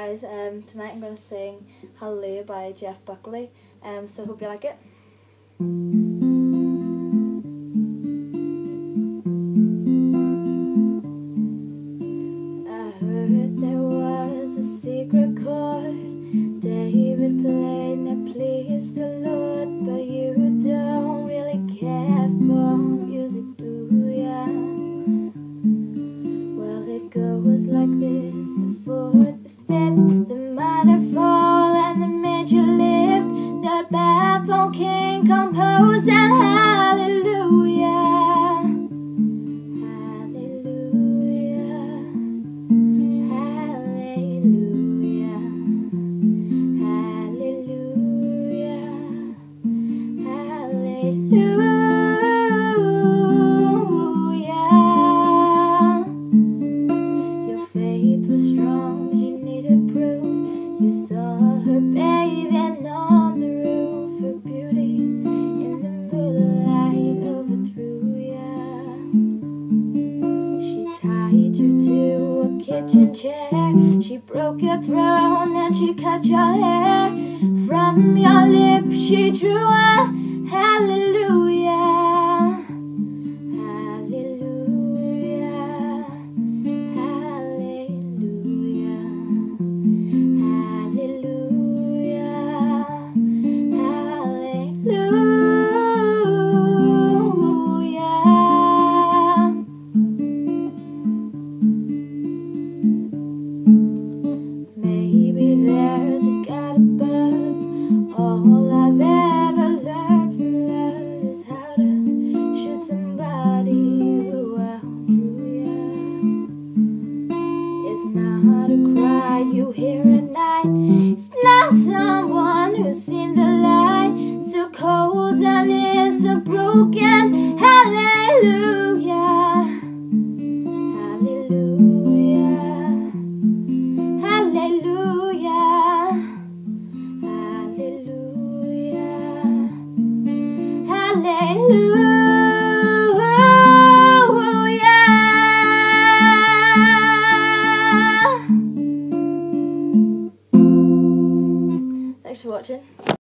guys, tonight I'm going to sing Hallelujah by Jeff Buckley, so hope you like it. I heard there was a secret chord David played and it pleased the Lord, but you don't really care for music, do ya? Well, it goes like this: the fourth, the fifth, the minor fall, and the major lift, the baffled king compose, and hallelujah, hallelujah, hallelujah, hallelujah, hallelujah. Your faith was strong, but you needed proof. You saw her bathing on the roof. Her beauty in the moonlight overthrew ya. She tied you to a kitchen chair. She broke your throne and she cut your hair. From your lips she drew a hallelujah. Maybe there's a God above. All I've ever learned from love is how to shoot somebody who outdrew ya. It's not a cry you hear at night. It's not someone who's seen the light. It's a cold and it's a broken hallelujah. Thanks for watching.